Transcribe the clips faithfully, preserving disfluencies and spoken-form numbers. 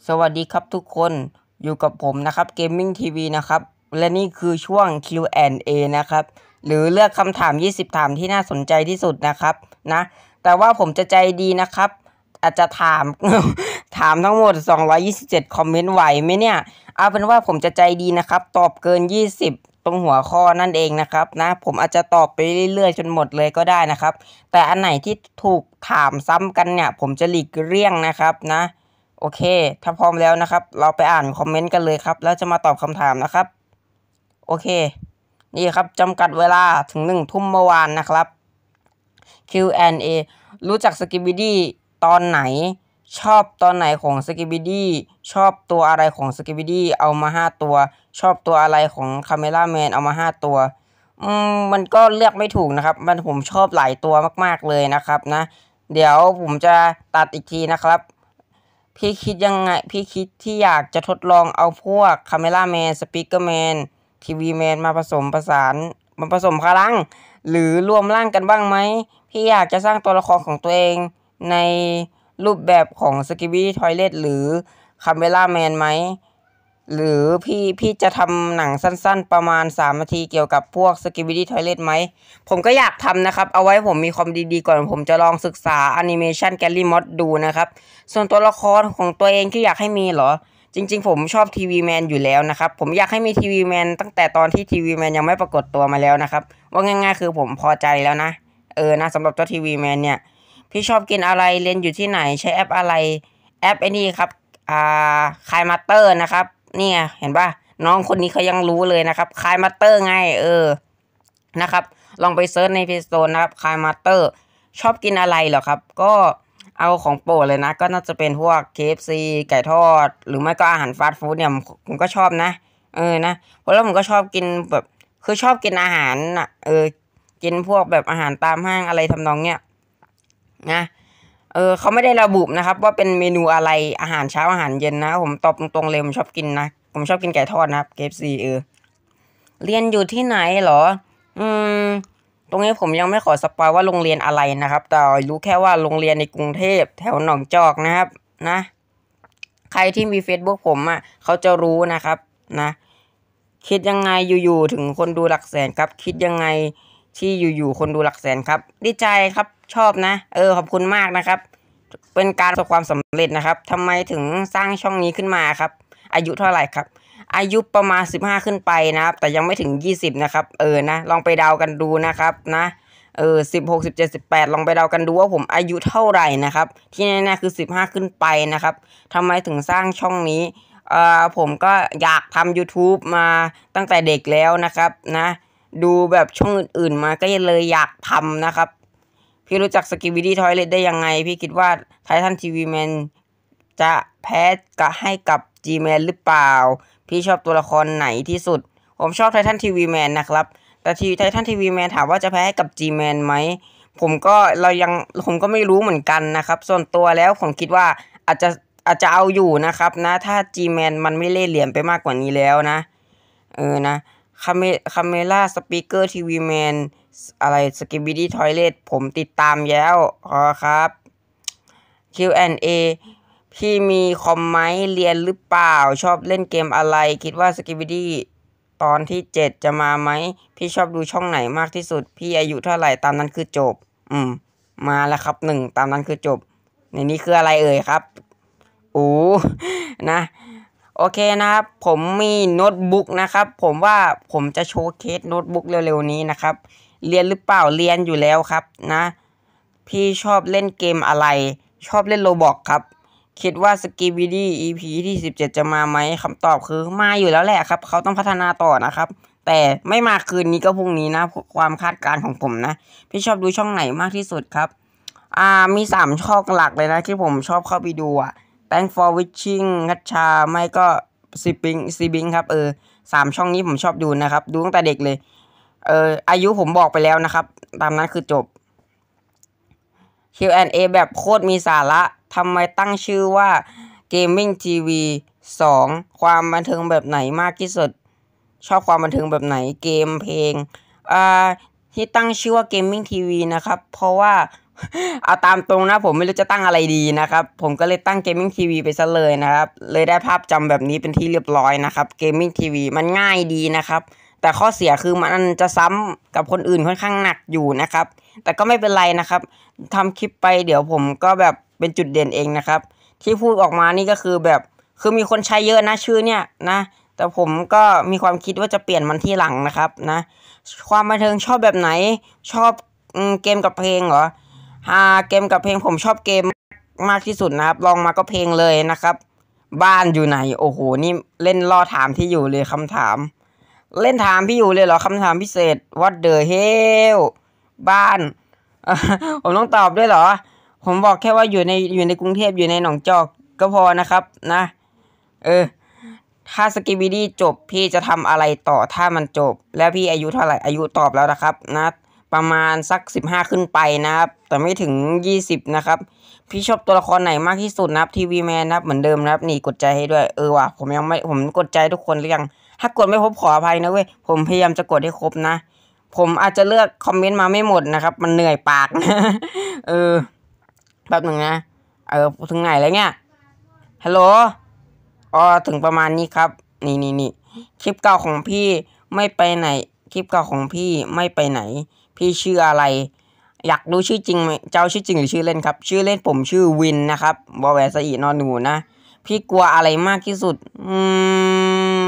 สวัสดีครับทุกคนอยู่กับผมนะครับ Gaming ที วี นะครับและนี่คือช่วง คิว แอนด์ เอ นะครับหรือเลือกคำถามยี่สิบถามที่น่าสนใจที่สุดนะครับนะแต่ว่าผมจะใจดีนะครับอาจจะถาม ถามทั้งหมดสองร้อยยี่สิบเจ็ดคอมเมนต์ไหวไหมเนี่ยเอาเป็นว่าผมจะใจดีนะครับตอบเกินยี่สิบตรงหัวข้อนั่นเองนะครับนะผมอาจจะตอบไปเรื่อยๆจนหมดเลยก็ได้นะครับแต่อันไหนที่ถูกถามซ้ำกันเนี่ยผมจะหลีกเลี่ยงนะครับนะโอเคถ้าพร้อมแล้วนะครับเราไปอ่านคอมเมนต์กันเลยครับแล้วจะมาตอบคำถามนะครับโอเคนี่ครับจำกัดเวลาถึงหนึ่งทุ่มเมื่อวานนะครับ คิว แอนด์ เอ รู้จักสกิบิดี้ตอนไหนชอบตอนไหนของสกิบิดี้ชอบตัวอะไรของสกิบิดี้เอามาห้าตัวชอบตัวอะไรของคาเมล่าแมนเอามาห้าตัวอืมมันก็เลือกไม่ถูกนะครับมันผมชอบหลายตัวมากๆเลยนะครับนะเดี๋ยวผมจะตัดอีกทีนะครับพี่คิดยังไงพี่คิดที่อยากจะทดลองเอาพวกคาเมล่าแมนสปีกเกอร์แมนทีวีแมนมาผสมผสานมาผสมพลังหรือรวมร่างกันบ้างไหมพี่อยากจะสร้างตัวละครของตัวเองในรูปแบบของสกิบิดี้ทอยเลทหรือคาเมล่าแมนไหมหรือพี่พี่จะทำหนังสั้นๆประมาณสามนาทีเกี่ยวกับพวกสกิบิดี้ทอยเลทไหมผมก็อยากทำนะครับเอาไว้ผมมีความดีๆก่อนผมจะลองศึกษาแอนิเมชันแกลลี่มอดดูนะครับส่วนตัวละครของตัวเองที่อยากให้มีเหรอจริงๆผมชอบทีวีแมนอยู่แล้วนะครับผมอยากให้มีทีวีแมนตั้งแต่ตอนที่ทีวีแมนยังไม่ปรากฏตัวมาแล้วนะครับว่าง่ายๆคือผมพอใจแล้วนะเออนะสำหรับเจ้าทีวีแมนเนี่ยพี่ชอบกินอะไรเรียนอยู่ที่ไหนใช้แอปอะไรแอปไอ้นี่ครับอ่าคายมาสเตอร์นะครับนี่ไงเห็นป่ะน้องคนนี้เขายังรู้เลยนะครับคายมาสเตอร์ไงเออนะครับลองไปเซิร์ชใน Play Store นะครับคายมาสเตอร์ชอบกินอะไรเหรอครับก็เอาของโปรดเลยนะก็น่าจะเป็นพวก เค เอฟ ซี ไก่ทอดหรือไม่ก็อาหารฟาสต์ฟู้ดเนี่ยผมก็ชอบนะเออนะเพราะแล้วผมก็ชอบกินแบบคือชอบกินอาหารน่ะเออกินพวกแบบอาหารตามห้างอะไรทำนองเนี้ยนะเออเขาไม่ได้ระบุนะครับว่าเป็นเมนูอะไรอาหารเช้าอาหารเย็นนะผมตอบตรงๆเลยผมชอบกินนะผมชอบกินไก่ทอดนะครับ เค เอฟ ซี เออเรียนอยู่ที่ไหนเหรออืมตรงนี้ผมยังไม่ขอสปอยว่าโรงเรียนอะไรนะครับแต่รู้แค่ว่าโรงเรียนในกรุงเทพแถวหนองจอกนะครับนะใครที่มี Facebook ผมอ่ะเขาจะรู้นะครับนะคิดยังไงอยู่ๆถึงคนดูหลักแสนครับคิดยังไงที่อยู่ๆคนดูหลักแสนครับดีใจครับชอบนะเออขอบคุณมากนะครับเป็นการประสบความสำเร็จนะครับทำไมถึงสร้างช่องนี้ขึ้นมาครับอายุเท่าไหร่ครับอายุประมาณสิบห้าขึ้นไปนะครับแต่ยังไม่ถึงยี่สิบนะครับเออนะลองไปเดากันดูนะครับนะเออสิบหกสิบเจ็ดสิบแปดลองไปเดากันดูว่าผมอายุเท่าไหร่นะครับที่แน่ๆคือสิบห้าขึ้นไปนะครับทำไมถึงสร้างช่องนี้เอ่อผมก็อยากทำ YouTube มาตั้งแต่เด็กแล้วนะครับนะดูแบบช่องอื่นๆมาก็เลยอยากทำนะครับพี่รู้จักสกิบิดี้ทอยเลทได้ยังไงพี่คิดว่าไททันทีวีแมนจะแพ้กับให้กับ G-Man หรือเปล่าพี่ชอบตัวละครไหนที่สุดผมชอบไททันทีวีแมนนะครับแต่ทีไททันทีวีแมนถามว่าจะแพ้กับ G-Man ไหมผมก็เรายังผมก็ไม่รู้เหมือนกันนะครับส่วนตัวแล้วผมคิดว่าอาจจะอาจจะเอาอยู่นะครับนะถ้า G-Man มันไม่เล่ห์เหลี่ยมไปมากกว่านี้แล้วนะเออนะคาเมคาเมล่าสปีกเกอร์ทีวีแมนอะไรสกิบิดี้ทอยเลทผมติดตามแล้วอ๋อครับ คิว แอนด์ เอ พี่มีคอมไหมเรียนหรือเปล่าชอบเล่นเกมอะไรคิดว่าสกิบิดี้ตอนที่เจ็ดจะมาไหมพี่ชอบดูช่องไหนมากที่สุดพี่อายุเท่าไหร่ตามนั้นคือจบอืมมาแล้วครับหนึ่งตามนั้นคือจบในนี้คืออะไรเอ่ยครับโอ้นะโอเคนะครับผมมีโน้ตบุ๊กนะครับผมว่าผมจะโชว์เคสโน้ตบุ๊กเร็วๆนี้นะครับเรียนหรือเปล่าเรียนอยู่แล้วครับนะพี่ชอบเล่นเกมอะไรชอบเล่นโรบอกครับคิดว่าสกิบิดี้ อี พี ที่สิบเจ็ดจะมาไหมคำตอบคือมาอยู่แล้วแหละครับเขาต้องพัฒนาต่อนะครับแต่ไม่มาคืนนี้ก็พรุ่งนี้นะความคาดการณ์ของผมนะพี่ชอบดูช่องไหนมากที่สุดครับอ่ามีสามช่องหลักเลยนะที่ผมชอบเข้าไปดูอ่ะ Thank for watching คัชชาไม่ก็ซีบิงซีบิงครับเออสามช่องนี้ผมชอบดูนะครับดูตั้งแต่เด็กเลยเอออายุผมบอกไปแล้วนะครับตามนั้นคือจบ คิว แอนด์ เอ แบบโคตรมีสาระทำไมตั้งชื่อว่า Gaming ที วี สอง ความบันเทิงแบบไหนมากที่สุดชอบความบันเทิงแบบไหนเกมเพลงอ่าที่ตั้งชื่อว่า Gaming ที วี นะครับเพราะว่าเอาตามตรงนะผมไม่รู้จะตั้งอะไรดีนะครับผมก็เลยตั้ง Gaming ที วี ไปซะเลยนะครับเลยได้ภาพจำแบบนี้เป็นที่เรียบร้อยนะครับ Gaming ที วี มันง่ายดีนะครับแต่ข้อเสียคือมันจะซ้ำกับคนอื่นค่อนข้างหนักอยู่นะครับแต่ก็ไม่เป็นไรนะครับทำคลิปไปเดี๋ยวผมก็แบบเป็นจุดเด่นเองนะครับที่พูดออกมานี่ก็คือแบบคือมีคนใช้เยอะนะชื่อเนี่ยนะแต่ผมก็มีความคิดว่าจะเปลี่ยนมันที่หลังนะครับนะความบันเทิงชอบแบบไหนชอบเกมกับเพลงเหรออ่าเกมกับเพลงผมชอบเกมมากที่สุดนะครับลองมาก็เพลงเลยนะครับบ้านอยู่ไหนโอ้โหนี่เล่นล่อถามที่อยู่เลยคำถามเล่นถามพี่อยู่เลยเหรอคำถามพิเศษ What the hell บ้าน ผมต้องตอบด้วยเหรอผมบอกแค่ว่าอยู่ในอยู่ในกรุงเทพอยู่ในหนองจอกก็พอนะครับนะเออถ้าสกิบิดี้จบพี่จะทำอะไรต่อถ้ามันจบแล้วพี่อายุเท่าไหร่อายุตอบแล้วนะครับนะประมาณสักสิบห้าขึ้นไปนะครับแต่ไม่ถึงยี่สิบนะครับพี่ชอบตัวละครไหนมากที่สุดนะครับทีวีแมนนะครับเหมือนเดิมนะครับนี่กดใจให้ด้วยเออว่ะผมยังไม่ผมกดใจทุกคนหรือยังถ้ากดไม่ครบขออภัยนะเว้ยผมพยายามจะกดให้ครบนะผมอาจจะเลือกคอมเมนต์มาไม่หมดนะครับมันเหนื่อยปาก เออแป๊บหนึ่งนะเออถึงไหนแล้วเนี่ยฮัลโหลอ๋อถึงประมาณนี้ครับนี่นี่นี่คลิปเก่าของพี่ไม่ไปไหนคลิปเก่าของพี่ไม่ไปไหนพี่ชื่ออะไรอยากรู้ชื่อจริงไหมเจ้าชื่อจริงหรือชื่อเล่นครับชื่อเล่นผมชื่อวินนะครับบอแวร์สอีนอนหนูนะพี่กลัวอะไรมากที่สุดอืม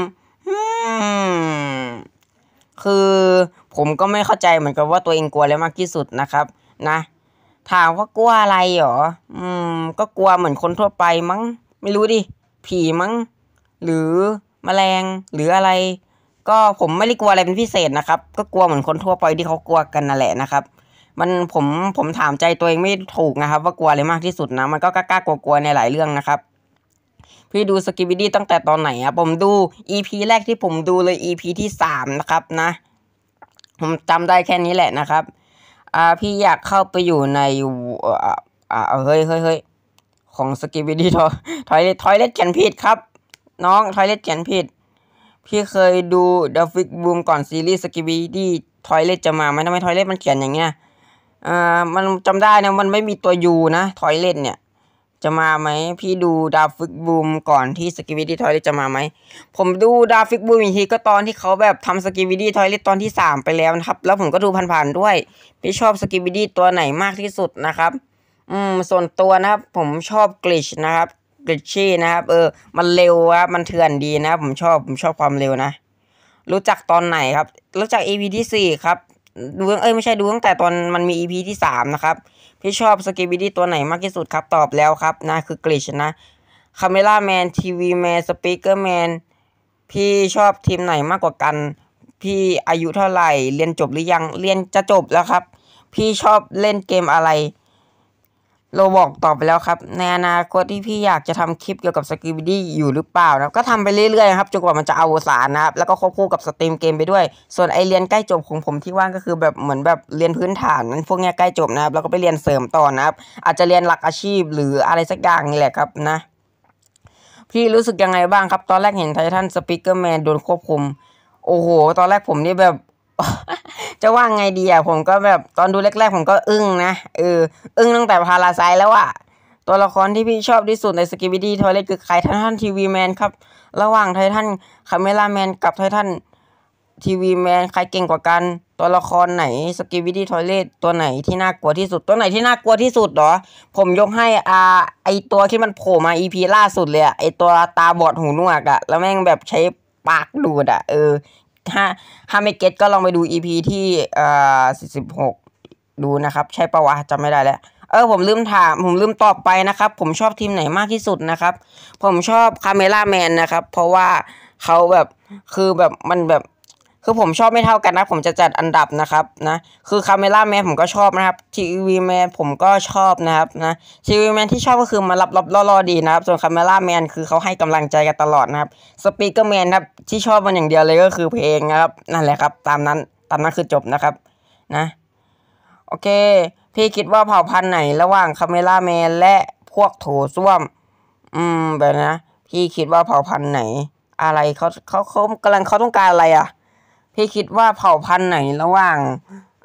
คือผมก็ไม่เข้าใจเหมือนกันว่าตัวเองกลัวอะไรมากที่สุดนะครับนะถามว่ากลัวอะไรหรออืมก็กลัวเหมือนคนทั่วไปมั้งไม่รู้ดิผีมั้งหรือแมลงหรืออะไรก็ผมไม่ได้กลัวอะไรเป็นพิเศษนะครับก็กลัวเหมือนคนทั่วไปที่เขากลัวกันนั่นแหละนะครับมันผมผมถามใจตัวเองไม่ถูกนะครับว่ากลัวอะไรมากที่สุดนะมันก็กล้ากลัวๆในหลายเรื่องนะครับพี่ดูสกิบิดี้ตั้งแต่ตอนไหนอะผมดู อี พี แรกที่ผมดูเลย อี พี ที่สามนะครับนะผมจำได้แค่นี้แหละนะครับอ่าพี่อยากเข้าไปอยู่ในอ่าอ่าเฮ้ยเฮ้ยเฮ้ยของสกิบิดี้ทอยทอยทอยเล็ดเขียนผิดครับน้องทอยเล็ดเขียนผิดพี่เคยดู The Fix Boom ก่อนซีรีส์สกิบิดี้ทอยเล็ดจะมาไหมทำไมทอยเล็ดมันเขียนอย่างเงี้ยอ่ามันจำได้นะมันไม่มีตัวยูนะทอยเล็ดเนี่ยจะมาไหมพี่ดูดาฟิกบูมก่อนที่สกิวิดี้ทอยเลทจะมาไหมผมดูดาฟิกบูมอีกทีก็ตอนที่เขาแบบทำสกิวิดี้ทอยเลทตอนที่สามไปแล้วนะครับแล้วผมก็ดูผ่านๆด้วยพี่ชอบสกิวิดี้ตัวไหนมากที่สุดนะครับอืมส่วนตัวนะครับผมชอบกลิชนะครับกลิชชี่นะครับเออมันเร็วครับมันเถื่อนดีนะผมชอบผมชอบความเร็วนะรู้จักตอนไหนครับรู้จัก อี พี ที่สี่ครับดูเอ้ยไม่ใช่ดูตั้งแต่ตอนมันมี อี พี ที่สามนะครับพี่ชอบสกิบิดี้ตัวไหนมากที่สุดครับตอบแล้วครับนะคือกลิชนะคาเมล่าแมนทีวีแมนสปีกเกอร์แมนพี่ชอบทีมไหนมากกว่ากันพี่อายุเท่าไหร่เรียนจบหรือยังเรียนจะจบแล้วครับพี่ชอบเล่นเกมอะไรโรบอกตอบไปแล้วครับในอนาคตที่พี่อยากจะทำคลิปเกี่ยวกับสกิบิดี้อยู่หรือเปล่านะก็ทำไปเรื่อยๆครับจนกว่ามันจะอวสานนะครับแล้วก็ควบคู่กับสตรีมเกมไปด้วยส่วนไอเรียนใกล้จบของผมที่ว่างก็คือแบบเหมือนแบบเรียนพื้นฐานนั้นพวกเนี้ยใกล้จบนะครับแล้วก็ไปเรียนเสริมต่อนะครับอาจจะเรียนหลักอาชีพหรืออะไรสักอย่างนี่แหละครับนะพี่รู้สึกยังไงบ้างครับตอนแรกเห็นไททันสปีกเกอร์แมนโดนควบคุมโอ้โหตอนแรกผมนี่แบบ จะว่าไงดีอ่ะผมก็แบบตอนดูแรกๆผมก็อึ้งนะเอออึ้งตั้งแต่พาราไซแล้วอ่ะตัวละครที่พี่ชอบที่สุดในสกิบิดี้ทอยเลทคือใครไททันทีวีแมนครับระหว่างไททันคาเมล่าแมนกับไททันทีวีแมนใครเก่งกว่ากันตัวละครไหนสกิบิดี้ทอยเลทตัวไหนที่น่ากลัวที่สุดตัวไหนที่น่ากลัวที่สุดเหรอผมยกให้อ่าไอตัวที่มันโผล่มาอีพีล่าสุดเลยอ่ะไอตัวตาบอดหูหนวกอ่ะแล้วแม่งแบบใช้ปากดูดอ่ะเออถ้าถ้าไม่เก็ตก็ลองไปดู อี พี ที่อ่าสี่สิบหกดูนะครับใช่ปะวะจำไม่ได้แล้วเออผมลืมถามผมลืมตอบไปนะครับผมชอบทีมไหนมากที่สุดนะครับผมชอบคาเมล่าแมนนะครับเพราะว่าเขาแบบคือแบบมันแบบคือผมชอบไม่เท่ากันนะผมจะจัดอันดับนะครับนะคือคาเมล่าแมนผมก็ชอบนะครับทีวีแมนผมก็ชอบนะครับนะทีวีแมนที่ชอบก็คือมารับรับล่อๆดีนะครับส่วนคาเมล่าแมนคือเขาให้กำลังใจกันตลอดนะครับสปีกเกอร์แมนครับที่ชอบมันอย่างเดียวเลยก็คือเพลงนะครับนั่นแหละครับตามนั้นตามนั้นคือจบนะครับนะโอเคพี่คิดว่าเผ่าพันธุ์ไหนระหว่างคาเมล่าแมนและพวกโถส้วมอืมแบบนะพี่คิดว่าเผ่าพันธุ์ไหนอะไรเขาเขาเขากำลังเขาต้องการอะไรอ่ะพี่คิดว่าเผ่าพันธุ์ไหนระหว่าง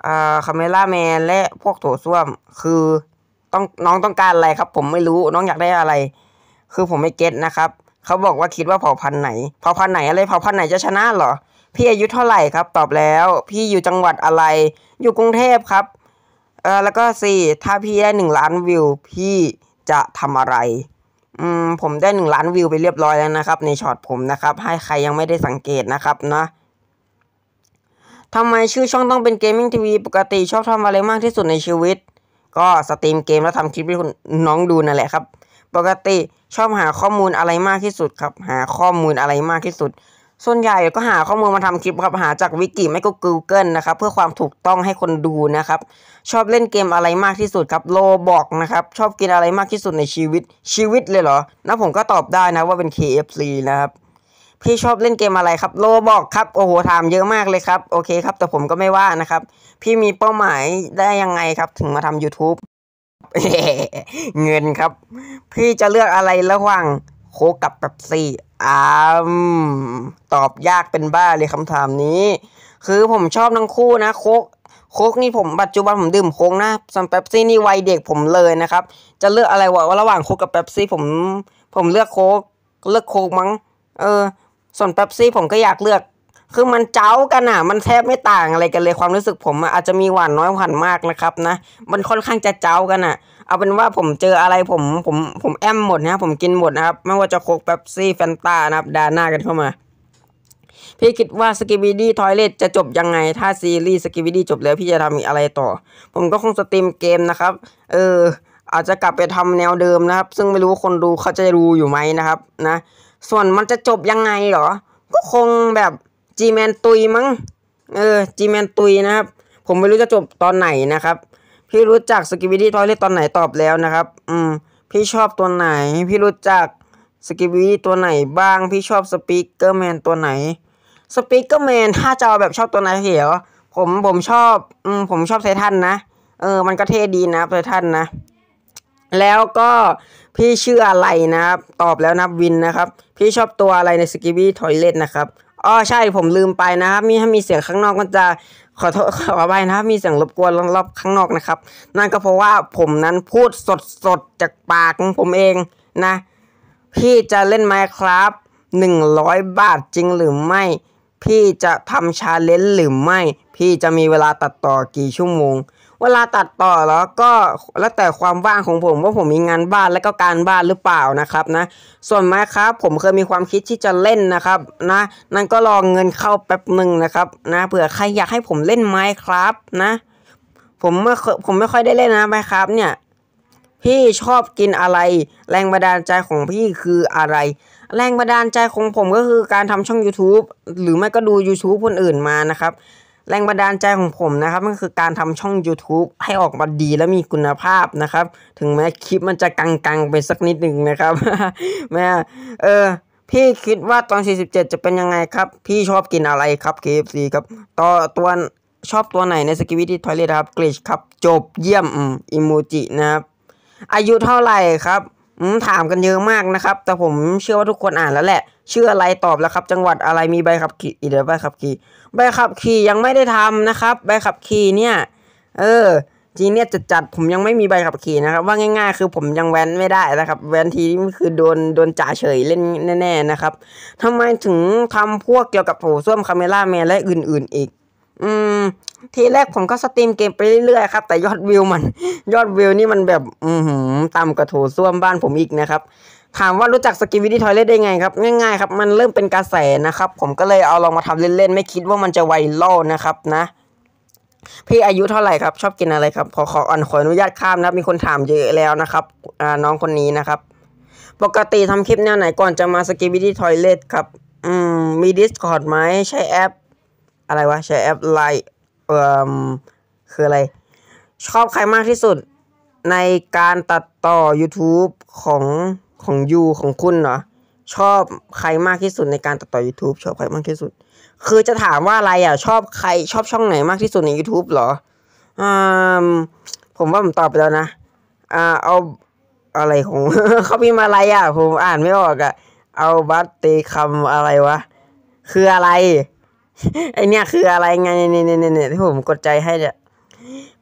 อ่าคาเมล่าแมนและพวกโถส้วมคือต้องน้องต้องการอะไรครับผมไม่รู้น้องอยากได้อะไรคือผมไม่เก็ตนะครับเขาบอกว่าคิดว่าเผ่าพันธุ์ไหนเผ่าพันธุ์ไหนอะไรเผ่าพันธุ์ไหนจะชนะเหรอพี่อายุเท่าไหร่ครับตอบแล้วพี่อยู่จังหวัดอะไรอยู่กรุงเทพครับเออแล้วก็สี่ถ้าพี่ได้หนึ่งล้านวิวพี่จะทำอะไรอืมผมได้หนึ่งล้านวิวไปเรียบร้อยแล้วนะครับในช็อตผมนะครับให้ใครยังไม่ได้สังเกตนะครับนะทำไมชื่อช่องต้องเป็นเกมมิ่งทีวีปกติชอบทำอะไรมากที่สุดในชีวิตก็สตรีมเกมแล้วทำคลิปให้คุณน้องดูนั่นแหละครับปกติชอบหาข้อมูลอะไรมากที่สุดครับหาข้อมูลอะไรมากที่สุดส่วนใหญ่ก็หาข้อมูลมาทำคลิปครับหาจากวิกิไม่ก็ Google นะครับเพื่อความถูกต้องให้คนดูนะครับชอบเล่นเกมอะไรมากที่สุดครับโลบอกนะครับชอบกินอะไรมากที่สุดในชีวิตชีวิตเลยเหรอนะผมก็ตอบได้นะว่าเป็น เค เอฟ ซี นะครับพี่ชอบเล่นเกมอะไรครับโลบอกครับโอ้โหถามเยอะมากเลยครับโอเคครับแต่ผมก็ไม่ว่านะครับพี่มีเป้าหมายได้ยังไงครับถึงมาทำ YouTube เงินครับพี่จะเลือกอะไรระหว่างโค้กกับเป๊ปซี่อ่าตอบยากเป็นบ้าเลยคำถามนี้คือผมชอบทั้งคู่นะโค้กโค้กนี่ผมปัจจุบันผมดื่มโค้กนะส่วนเป๊ปซี่นี่วัยเด็กผมเลยนะครับจะเลือกอะไรวะระหว่างโค้กกับเป๊ปซี่ผมผมเลือกโค้กเลือกโค้กมั้งเออส่วนเป๊ปซี่ผมก็อยากเลือกคือมันเจ้ากันอ่ะมันแทบไม่ต่างอะไรกันเลยความรู้สึกผมอาจจะมีหวานน้อยหวานมากนะครับนะมันค่อนข้างจะเจ้ากันอ่ะเอาเป็นว่าผมเจออะไรผมผมผมแอมหมดนะผมกินหมดนะครับไม่ว่าจะโค้กเป๊ปซี่แฟนตานะครับดาหน้ากันเข้ามาพี่คิดว่าสกิบิดี้ทอยเลทจะจบยังไงถ้าซีรีส์สกิบิดี้จบแล้วพี่จะทำอะไรต่อผมก็คงสตรีมเกมนะครับเอออาจจะกลับไปทำแนวเดิมนะครับซึ่งไม่รู้คนดูเขาจะดูอยู่ไหมนะครับนะส่วนมันจะจบยังไงเหรอก็คงแบบจีแมนตุยมั้งเออจีแมนตุยนะครับผมไม่รู้จะจบตอนไหนนะครับพี่รู้จักสกิบิดี้ทอยเลทตอนไหนตอบแล้วนะครับอืมพี่ชอบตัวไหนพี่รู้จักสกิบิดี้ตัวไหนบ้างพี่ชอบสปีกเกอร์แมนตัวไหนสปีกเกอร์แมนถ้าจะเอาแบบชอบตัวไหนเหรอผมผมชอบอืมผมชอบไททันนะเออมันก็เท่ดีนะไททันนะแล้วก็พี่ชื่ออะไรนะครับตอบแล้วนะวินนะครับพี่ชอบตัวอะไรในสกิบิดี้ทอยเลทนะครับอ๋อใช่ผมลืมไปนะครับมีถ้ามีเสียงข้างนอกมันจะขอโทษขออภัยนะครับมีเสียงรบกวนรอบๆข้างนอกนะครับนั่นก็เพราะว่าผมนั้นพูดสดๆจากปากของผมเองนะพี่จะเล่น Minecraft หนึ่งร้อยบาทจริงหรือไม่พี่จะทำชาเลนจ์หรือไม่พี่จะมีเวลาตัดต่อกี่ชั่วโมงเวลาตัดต่อแล้วก็แล้วแต่ความว่างของผมว่าผมมีงานบ้านและก็การบ้านหรือเปล่านะครับนะส่วนไม้ครับผมเคยมีความคิดที่จะเล่นนะครับนะนั่นก็รอเงินเข้าแป๊บหนึ่งนะครับนะเผื่อใครอยากให้ผมเล่นไม้ครับนะผมไม่ผมไม่ค่อยได้เล่นนะไม้ครับเนี่ยพี่ชอบกินอะไรแรงบันดาลใจของพี่คืออะไรแรงบันดาลใจของผมก็คือการทำช่อง YouTube หรือไม่ก็ดู YouTube คนอื่นมานะครับแรงบันดาลใจของผมนะครับมันคือการทำช่อง YouTube ให้ออกมาดีและมีคุณภาพนะครับถึงแม้คลิปมันจะกังๆไปสักนิดหนึ่งนะครับ แม่เออพี่คิดว่าตอนสี่สิบเจ็ดจะเป็นยังไงครับพี่ชอบกินอะไรครับ เค เอฟ ซี ครับต่อตัวชอบตัวไหนในสกิวิตี้ทอยเลทครับกลิชครับจบเยี่ยมอืมอิโมจินะครับอายุเท่าไหร่ครับอืมถามกันเยอะมากนะครับแต่ผมเชื่อว่าทุกคนอ่านแล้วแหละชื่ออะไรตอบแล้วครับจังหวัดอะไรมีใบขับขี่เดี๋ยวใบขับขี่ใบขับขี่ยังไม่ได้ทำนะครับใบขับขี่เนี่ยเออจีเนี่ยจะจัดผมยังไม่มีใบขับขี่นะครับว่าง่ายๆคือผมยังแว้นไม่ได้นะครับแว้นทีนี่คือโดนโดนจ่าเฉยเล่นแน่ๆนะครับทำไมถึงทำพวกเกี่ยวกับโถส้วมคาเมล่าแมนและอื่นๆอีกอืมทีแรกผมก็สตรีมเกมไปเรื่อยๆครับแต่ยอดวิวมันยอดวิวนี่มันแบบอืมต่ำกว่าโถส้วมบ้านผมอีกนะครับถามว่ารู้จักสกิวิตี้ทอยเลทได้ไงครับง่ายๆครับมันเริ่มเป็นกระแสนะครับผมก็เลยเอาลองมาทำเล่นๆไม่คิดว่ามันจะไวรัลนะครับนะพี่อายุเท่าไหร่ครับชอบกินอะไรครับขอขออขออนุญาตข้ามนะมีคนถามเยอะแล้วนะครับอ่าน้องคนนี้นะครับปกติทำคลิปแนวไหนก่อนจะมาสกิวิตี้ทอยเลทครับอืมมี Discord ไหมใช้แอปอะไรวะใช้แอปไลน์เอ่อคืออะไรชอบใครมากที่สุดในการตัดต่อ YouTube ของของยูของคุณเหรอชอบใครมากที่สุดในการตัดต่อ YouTube ชอบใครมากที่สุดคือจะถามว่าอะไรอ่ะชอบใครชอบช่องไหนมากที่สุดใน YouTube เหรออ่าผมว่าผมตอบไปแล้วนะอ่าเอาอะไรของ เขาพิมพ์อะไรอ่ะผมอ่านไม่ออกอ่ะเอาบัตเตคำอะไรวะคืออะไร ไอเนี้ยคืออะไรไงเนี่ยเนี่ยเนี่ยที่ผมกดใจให้เนี่ย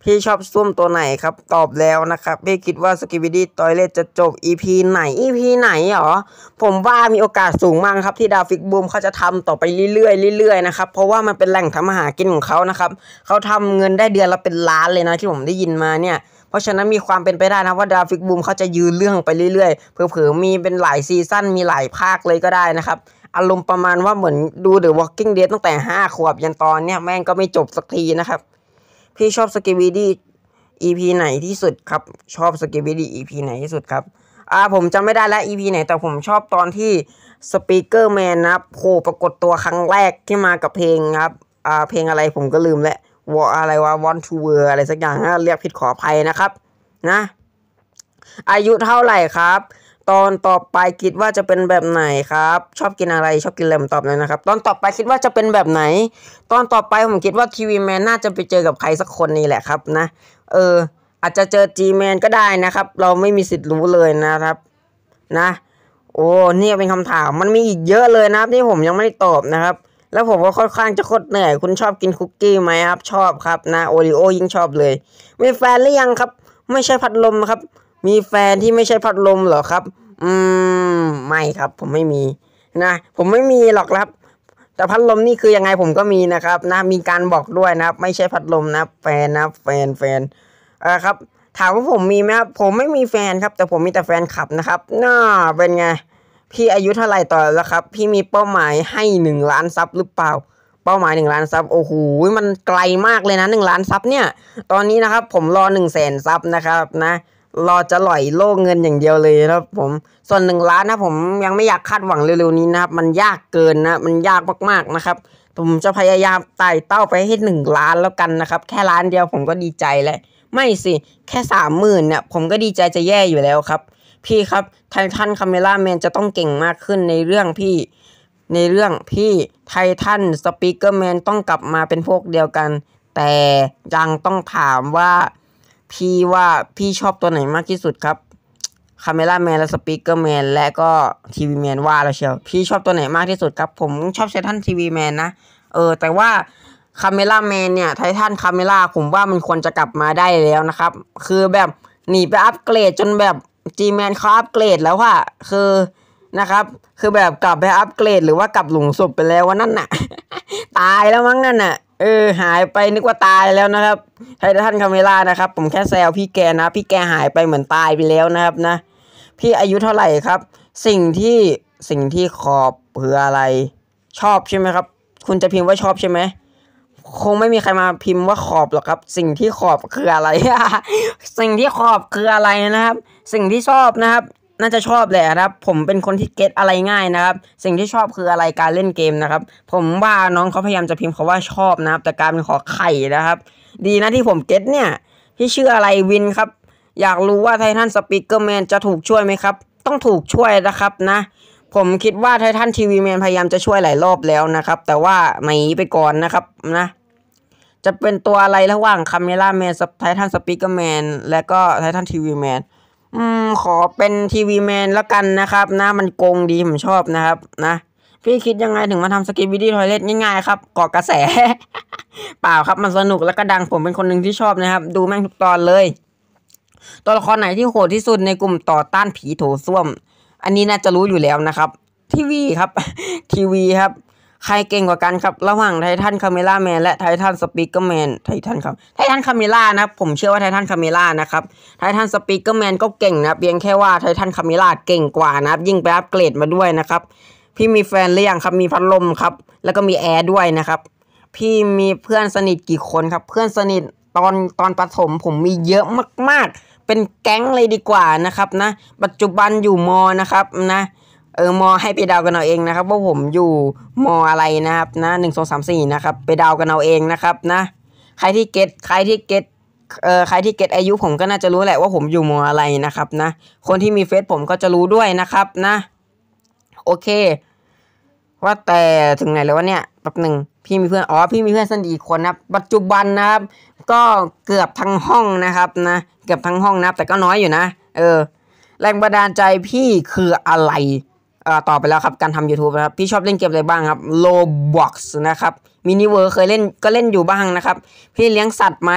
พี่ชอบส้วมตัวไหนครับตอบแล้วนะครับพี่คิดว่าสกิบิดี้ทอยเลทจะจบ อี พี ไหน อี พี ไหนหรอผมว่ามีโอกาสสูงมากครับที่ดาวฟิกบูมเขาจะทำต่อไปเรื่อยๆเรื่อยๆนะครับเพราะว่ามันเป็นแหล่งทำอาหารกินของเขานะครับเขาทำเงินได้เดือนละเป็นล้านเลยนะที่ผมได้ยินมาเนี่ยเพราะฉะนั้นมีความเป็นไปได้นะว่าดาวฟิกบูมเขาจะยืนเรื่องไปเรื่อยๆเผลอๆมีเป็นหลายซีซั่นมีหลายภาคเลยก็ได้นะครับอารมณ์ประมาณว่าเหมือนดู The Walking Dead ตั้งแต่ห้าขวบยันตอนเนี้ยแม่งก็ไม่จบสักทีนะครับพี่ชอบสกิบิดี้ อี พี ไหนที่สุดครับชอบสกิบิดี้ อี พี ไหนที่สุดครับอ่าผมจำไม่ได้แล้ว อี พี ไหนแต่ผมชอบตอนที่สปีกเกอร์แมนนะครับโผล่ปรากฏตัวครั้งแรกที่มากับเพลงครับอ่าเพลงอะไรผมก็ลืมแล้ววออะไรวะ Want to World อะไรสักอย่างนะเรียกผิดขออภัยนะครับนะอายุเท่าไหร่ครับตอนต่อไปคิดว่าจะเป็นแบบไหนครับชอบกินอะไรชอบกินอะไรผมตอบเลยนะครับตอนต่อไปคิดว่าจะเป็นแบบไหนตอนต่อไปผมคิดว่าทีวีแมนน่าจะไปเจอกับใครสักคนนี่แหละครับนะเอออาจจะเจอจีแมนก็ได้นะครับเราไม่มีสิทธิ์รู้เลยนะครับนะโอ้นี่เป็นคำถามมันมีอีกเยอะเลยนะครับที่ผมยังไม่ได้ตอบนะครับแล้วผมก็ค่อนข้างจะโคตรเหนื่อยคุณชอบกินคุกกี้ไหมครับชอบครับนะโอริโอยิ่งชอบเลยมีแฟนหรือยังครับไม่ใช่พัดลมครับมีแฟนที่ไม่ใช่พัดลมเหรอครับอืมไม่ครับผมไม่มีนะผมไม่มีหรอกครับแต่พัดลมนี่คือยังไงผมก็มีนะครับนะมีการบอกด้วยนะครับไม่ใช่พัดลมนะแฟนนะแฟนแฟนเออครับถามว่าผมมีไหมครับผมไม่มีแฟนครับแต่ผมมีแต่แฟนคลับนะครับน่าเป็นไงพี่อายุเท่าไหร่ต่อแล้วครับพี่มีเป้าหมายให้หนึ่งล้านซับหรือเปล่าเป้าหมายหนึ่งล้านซับโอ้โหมันไกลมากเลยนะหนึ่งล้านซับเนี่ยตอนนี้นะครับผมรอหนึ่งแสนซับนะครับนะรอจะหล่อยโลกเงินอย่างเดียวเลยครับผมส่วนหนึ่งล้านนะผมยังไม่อยากคาดหวังเร็วๆนี้นะครับมันยากเกินนะมันยากมากๆนะครับผมจะพยายามไต่เต้าไปให้หนึ่งล้านแล้วกันนะครับแค่ล้านเดียวผมก็ดีใจแล้วไม่สิแค่สามหมื่นเนี่ยผมก็ดีใจจะแย่อยู่แล้วครับพี่ครับไททันคาเมล่าแมนจะต้องเก่งมากขึ้นในเรื่องพี่ในเรื่องพี่ไททันสปีกเกอร์แมนต้องกลับมาเป็นพวกเดียวกันแต่ยังต้องถามว่าพี่ว่าพี่ชอบตัวไหนมากที่สุดครับคาเมล่าแมนและสปีกเกอร์แมนและก็ทีวีแมนว่าแล้วเชียวพี่ชอบตัวไหนมากที่สุดครับผมชอบไททันทีวีแมนนะเออแต่ว่าคาเมล่าแมนเนี่ยไททันคาเมล่าผมว่ามันควรจะกลับมาได้แล้วนะครับคือแบบหนีไปอัปเกรดจนแบบจีแมนเขาอัปเกรดแล้วว่าคือนะครับคือแบบกลับไปอัปเกรดหรือว่ากลับหลุมศพไปแล้วว่านั่นน่ะ ตายแล้วมั้งนั่นน่ะเออหายไปนึกว่าตายแล้วนะครับไททันคาเมล่านะครับผมแค่แซวพี่แกนะพี่แกหายไปเหมือนตายไปแล้วนะครับนะพี่อายุเท่าไหร่ครับสิ่งที่สิ่งที่ขอบคืออะไรชอบใช่ไหมครับคุณจะพิมพ์ว่าชอบใช่ไหมคงไม่มีใครมาพิมพ์ว่าขอบหรอกครับสิ่งที่ขอบคืออะไร สิ่งที่ขอบคืออะไรนะครับสิ่งที่ชอบนะครับน่าจะชอบแหละครับผมเป็นคนที่เก็ตอะไรง่ายนะครับสิ่งที่ชอบคืออะไรการเล่นเกมนะครับผมว่าน้องเขาพยายามจะพิมพ์เขาว่าชอบนะครับแต่การเป็นขอไข่นะครับดีนะที่ผมเก็ตเนี่ยที่ชื่ออะไรวินครับอยากรู้ว่าไททันสปีกเกอร์แมนจะถูกช่วยไหมครับต้องถูกช่วยนะครับนะผมคิดว่าไททันทีวีแมนพยายามจะช่วยหลายรอบแล้วนะครับแต่ว่าหนีไปก่อนนะครับนะจะเป็นตัวอะไรระหว่างคาเมล่าแมนไททันสปีกเกอร์แมนและก็ไททันทีวีแมนอืมขอเป็นทีวีแมนแล้วกันนะครับนะมันโกงดีผมชอบนะครับนะพี่คิดยังไงถึงมาทำสกิปวิดีโอทอยเลทง่ายๆครับเกาะกระแส เปล่าครับมันสนุกแล้วก็ดังผมเป็นคนหนึ่งที่ชอบนะครับดูแม่งทุกตอนเลยตัวละครไหนที่โหดที่สุดในกลุ่มต่อต้านผีโถส้วมอันนี้น่าจะรู้อยู่แล้วนะครับทีวีครับ ทีวีครับใครเก่งกว่ากันครับระหว่างไททันคาเมล่าแมนและไททันสปีกเกอร์แมนไททันครับไททันคาเมล่านะครับผมเชื่อว่าไททันคาเมล่านะครับไททันสปีกเกอร์แมนก็เก่งนะเพียงแค่ว่าไททันคาเมล่าเก่งกว่านะครับยิ่งไปอัปเกรดมาด้วยนะครับพี่มีแฟนหรือยังครับมีพัดลมครับแล้วก็มีแอร์ด้วยนะครับพี่มีเพื่อนสนิทกี่คนครับเพื่อนสนิทตอนตอนประถมผมมีเยอะมากๆเป็นแก๊งเลยดีกว่านะครับนะปัจจุบันอยู่ม.นะครับนะเออมอให้ไปเดากันเอาเองนะครับว่าผมอยู่มออะไรนะครับนะหนึ่งสองสามสี่นะครับไปเดากันเอาเองนะครับนะใครที่เก็ตใครที่เก็ตเอ่อใครที่เก็ตอายุผมก็น่าจะรู้แหละว่าผมอยู่มออะไรนะครับนะคนที่มีเฟซผมก็จะรู้ด้วยนะครับนะโอเคว่าแต่ถึงไหนแล้ววะเนี่ยแป๊บหนึ่งพี่มีเพื่อนอ๋อพี่มีเพื่อนสนิทคนนะปัจจุบันนะครับก็เกือบทั้งห้องนะครับนะเกือบทั้งห้องนะแต่ก็น้อยอยู่นะเออแรงบันดาลใจพี่คืออะไรเอ่อต่อไปแล้วครับการทำ YouTube นะครับพี่ชอบเล่นเกมอะไรบ้างครับ Roblox นะครับมินิเวิร์เคยเล่นก็เล่นอยู่บ้างนะครับพี่เลี้ยงสัตว์ไหม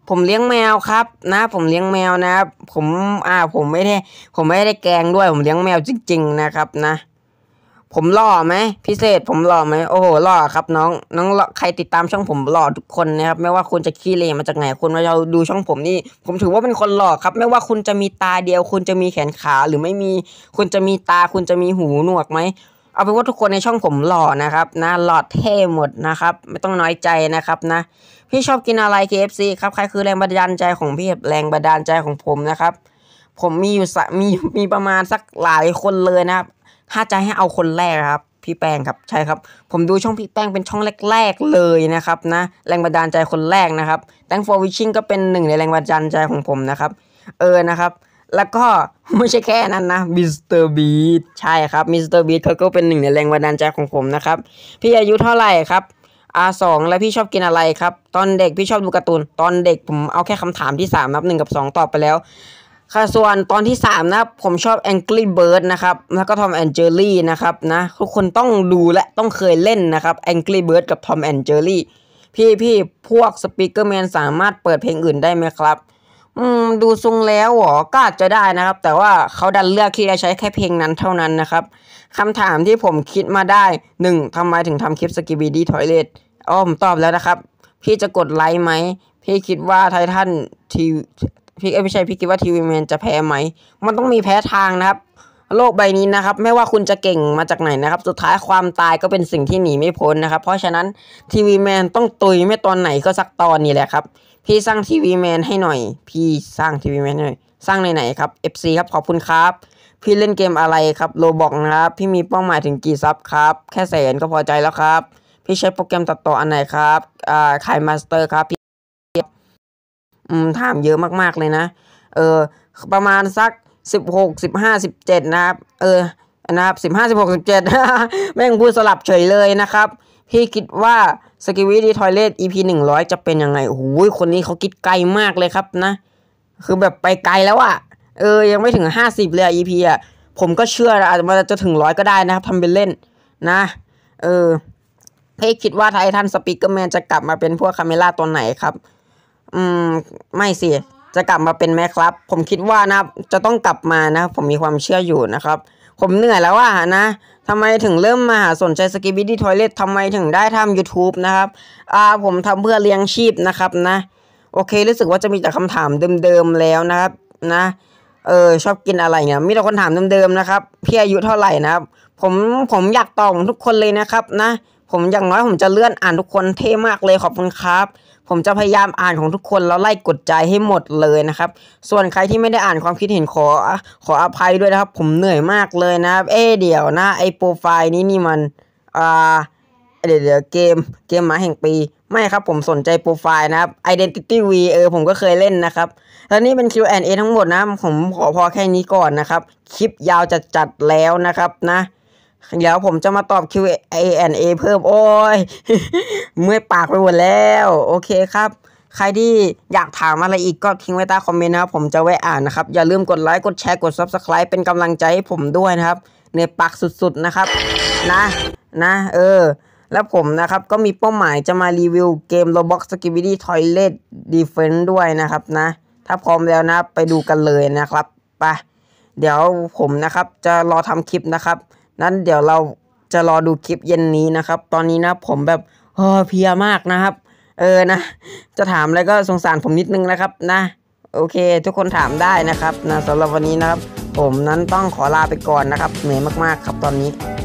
ผมเลี้ยงแมวครับนะผมเลี้ยงแมวนะครับผมอ่าผมไม่ได้ผมไม่ได้แกล้งด้วยผมเลี้ยงแมวจริงๆนะครับนะผมหล่อไหมพิเศษผมหล่อไหมโอ้โหหล่อครับน้องน้องใครติดตามช่องผมหล่อทุกคนนะครับไม่ว่าคุณจะขี้เลมาจากไหนคุณมาดูช่องผมนี่ผมถือว่าเป็นคนหล่อครับไม่ว่าคุณจะมีตาเดียวคุณจะมีแขนขาหรือไม่มีคุณจะมีตาคุณจะมีหูหนวกไหมเอาเป็นว่าทุกคนในช่องผมหล่อนะครับนะหล่อเท่หมดนะครับไม่ต้องน้อยใจนะครับนะพี่ชอบกินอะไร เค เอฟ ซี ครับใครคือแรงบันดาลใจของพี่แรงบันดาลใจของผมนะครับผมมีอยู่มีมีประมาณสักหลายคนเลยนะครับถ้าจะให้เอาคนแรกครับพี่แป้งครับใช่ครับผมดูช่องพี่แป้งเป็นช่องแรกๆเลยนะครับนะแรงบันดาลใจคนแรกนะครับ Thanks for Wishing ก็เป็นหนึ่งในแรงบันดาลใจของผมนะครับเออนะครับแล้วก็ไม่ใช่แค่นั้นนะมิสเตอร์บีทใช่ครับมิสเตอร์บีทเขาก็เป็นหนึ่งในแรงบันดาลใจของผมนะครับพี่อายุเท่าไหร่ครับอาสองแล้วพี่ชอบกินอะไรครับตอนเด็กพี่ชอบดูการ์ตูนตอนเด็กผมเอาแค่คำถามที่สามนับหนึ่งกับสองตอบไปแล้วค่ะส่วนตอนที่สามนะครับผมชอบ Angry Bird นะครับแล้วก็ Tom and Jerry นะครับนะทุกคนต้องดูและต้องเคยเล่นนะครับ Angry Bird กับ Tom and Jerry พี่พี่พวก Speakerman สามารถเปิดเพลงอื่นได้ไหมครับอืมดูทรงแล้วหรอก็อาจจะได้นะครับแต่ว่าเขาดันเลือกที่จะใช้แค่เพลงนั้นเท่านั้นนะครับคำถามที่ผมคิดมาได้หนึ่งทำไมถึงทำคลิป Skibidi Toilet อ๋อผมตอบแล้วนะครับพี่จะกดไลค์ไหมพี่คิดว่าไททันทีพี่ไม่ใช่พี่คิดว่าทีวีแมนจะแพ้ไหมมันต้องมีแพ้ทางนะครับโลกใบนี้นะครับไม่ว่าคุณจะเก่งมาจากไหนนะครับสุดท้ายความตายก็เป็นสิ่งที่หนีไม่พ้นนะครับเพราะฉะนั้นทีวีแมนต้องตุยไม่ตอนไหนก็สักตอนนี้แหละครับพี่สร้างทีวีแมนให้หน่อยพี่สร้างทีวีแมนให้หน่อยสร้างในไหนครับ เอฟ ซี ครับขอบคุณครับพี่เล่นเกมอะไรครับโรบอกนะครับพี่มีเป้าหมายถึงกี่ซับครับแค่แสนก็พอใจแล้วครับพี่ใช้โปรแกรมตัดต่ออันไหนครับอ่าขายมาสเตอร์ครับพี่อืมถามเยอะมากๆเลยนะเออประมาณสักสิบหกสิบห้าสิบเจ็ดนะครับเออนะครับสิบห้าสิบหกสิบเจ็ดแม่งพูดสลับเฉยเลยนะครับพี่คิดว่าสกิวิดีทอยเลท อี พี หนึ่งร้อยจะเป็นยังไงโอ้โหคนนี้เขาคิดไกลมากเลยครับนะคือแบบไปไกลแล้วอะเออยังไม่ถึงห้าสิบเลย อี พี อ่ะผมก็เชื่ออาจจะมันจะถึงร้อยก็ได้นะครับทำเป็นเล่นนะเออพี่คิดว่าไททันสปีกเกอร์แมนจะกลับมาเป็นพวกคาเมล่าตัวไหนครับอืมไม่สิจะกลับมาเป็นไหมครับผมคิดว่านะจะต้องกลับมานะผมมีความเชื่ออยู่นะครับผมเหนื่อยแล้วว่านะทำไมถึงเริ่มมาสนใจสกิบิดี้ทอยเลททำไมถึงได้ทำ YouTube นะครับอ่าผมทำเพื่อเลี้ยงชีพนะครับนะโอเครู้สึกว่าจะมีแต่คำถามเดิมๆแล้วนะครับนะเออชอบกินอะไรเนี่ยมีแต่คนถามเดิมๆนะครับพี่อายุเท่าไหร่นะครับผมผมอยากตอบทุกคนเลยนะครับนะผมอย่างน้อยผมจะเลื่อนอ่านทุกคนเท่มากเลยขอบคุณครับผมจะพยายามอ่านของทุกคนแล้วไล่กดใจให้หมดเลยนะครับส่วนใครที่ไม่ได้อ่านความคิดเห็นขอขออภัยด้วยนะครับผมเหนื่อยมากเลยนะครับเอ๊เดี๋ยวนะไอโปรไฟล์นี้นี่มันอ่าเดี๋ยวเดี๋ยวเกมเกมหมาแห่งปีไม่ครับผมสนใจโปรไฟล์นะครับ Identity V เออผมก็เคยเล่นนะครับแล้วนี่เป็น คิว แอนด์ เอ ทั้งหมดนะผมขอพอแค่นี้ก่อนนะครับคลิปยาวจัดๆแล้วนะครับนะเดี๋ยวผมจะมาตอบ คิว แอนด์ เอ เพิ่มโอ้ย เมื่อยปากไปหมดแล้วโอเคครับใครที่อยากถามอะไรอีกก็ทิ้งไว้ใต้คอมเมนต์นะครับผมจะไว้อ่านนะครับอย่าลืมกดไลค์กดแชร์กด ซับสไครบ์ เป็นกำลังใจให้ผมด้วยนะครับเหนื่อยปากสุดๆนะครับนะนะเออแล้วผมนะครับก็มีเป้าหมายจะมารีวิวเกม Roblox Skibidi Toilet Defense ด้วยนะครับนะถ้าพร้อมแล้วนะไปดูกันเลยนะครับไปเดี๋ยวผมนะครับจะรอทำคลิปนะครับนั้นเดี๋ยวเราจะรอดูคลิปเย็นนี้นะครับตอนนี้นะผมแบบเออเพลียมากนะครับเออนะจะถามอะไรก็สงสารผมนิดนึงนะครับนะโอเคทุกคนถามได้นะครับนะสำหรับวันนี้นะครับผมนั้นต้องขอลาไปก่อนนะครับเหนื่อยมากๆครับตอนนี้